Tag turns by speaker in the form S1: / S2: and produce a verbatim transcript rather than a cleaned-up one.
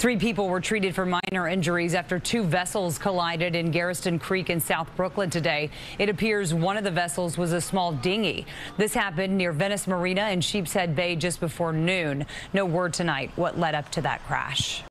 S1: Three people were treated for minor injuries after two vessels collided in Gerritsen Creek in South Brooklyn today. It appears one of the vessels was a small dinghy. This happened near Venice Marina in Sheepshead Bay just before noon. No word tonight what led up to that crash.